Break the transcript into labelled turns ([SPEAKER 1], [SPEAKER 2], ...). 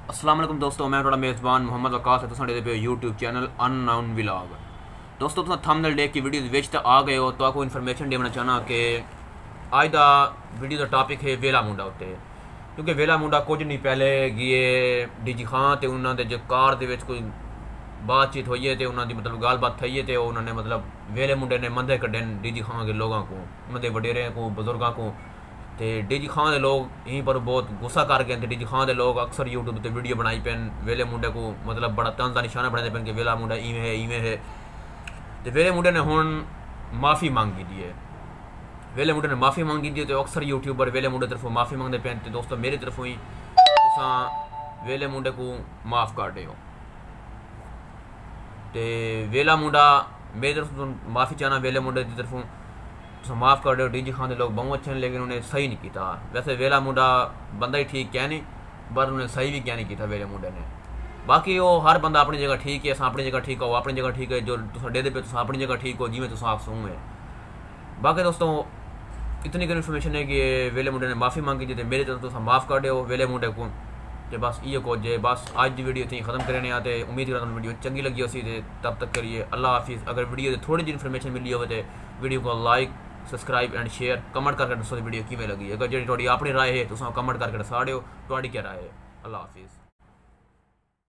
[SPEAKER 1] अस्सलाम वालेकुम दोस्तों, मैं थोड़ा मेज़बान मोहम्मद वकास है। तुम पे यूट्यूब चैनल अननाउन व्लॉग। दोस्तों तुम थंबनेल देख के वीडियो विच तो आ गए हो, तो आपको इन्फॉर्मेशन देना चाहना कि अज का वीडियो का टॉपिक है वेला मुंडा उत्ते। क्योंकि वेला मुंडा कुछ नहीं पहले गए डीजी खान तो उन्होंने जो कार के कोई बातचीत हुई है तो उन्होंने मतलब गलबात थी है तो उन्होंने मतलब वेले मुंडे ने मंदे कड्डे डीजी खान के लोगों को, मंदे वडेरे को, बुजुर्गों को। तो डीजी खान के लोग यहीं पर बहुत गुस्सा कर गए। डीजी खान के लोग अक्सर यूट्यूब पर वीडियो बनाई पेन वेले मुंडे को मतलब बड़ा तंज का निशाना बनाते पेन कि वेला मुंडा इवें है। तो वेले मुंडे ने हुण माफ़ी मांगी दी है। वेले मुंडे ने माफ़ी मांगी दी है तो अक्सर यूट्यूबर वेले मुंडे तरफों माफ़ी मांगते पे। तो दोस्तों मेरी तरफों ही तुसा वेले मुंडे को माफ़ कर दो। तो वेला मुंडा मेरी तरफ माफ़ी चाहना वेले मुंडे की तरफों तो माफ़ कर दो। डीजी खान के लोग बहुत अच्छे हैं लेकिन उन्हें सही नहीं किया। वैसे वेला मुंडा बंदा ही ठीक क्या नहीं, पर उन्हें सही भी क्या नहीं किया वेले मुंडे ने। बाकी वो हर बंदा अपनी जगह ठीक है, अपनी जगह ठीक हो, अपनी जगह ठीक है। जो डेरे पे अपनी जगह ठीक हो जिमें तुम आप सूँ है। बाकी दोस्तों इतनी कोई इन्फॉर्मेशन है कि वेले मुंडे ने माफ़ी मांगी थी तो मेरी तरफ तुम माफ़ कर दो वेले मुंडे को। तो बस ये कुछ है। बस आज की वीडियो इतनी खत्म करने आते। उम्मीद करता हूँ वीडियो चंगी लगी उसी से। तब तक के लिए अल्लाह हाफिज़। अगर वीडियो से थोड़ी जी इन्फॉर्मेशन मिली हो तो वीडियो को like subscribe and share comment करके दसो वीडियो किमें लगी। अगर जी थोड़ी अपनी राय है तो कमेंट करके दसा दो क्या राय है। अल्लाह हाफिज़।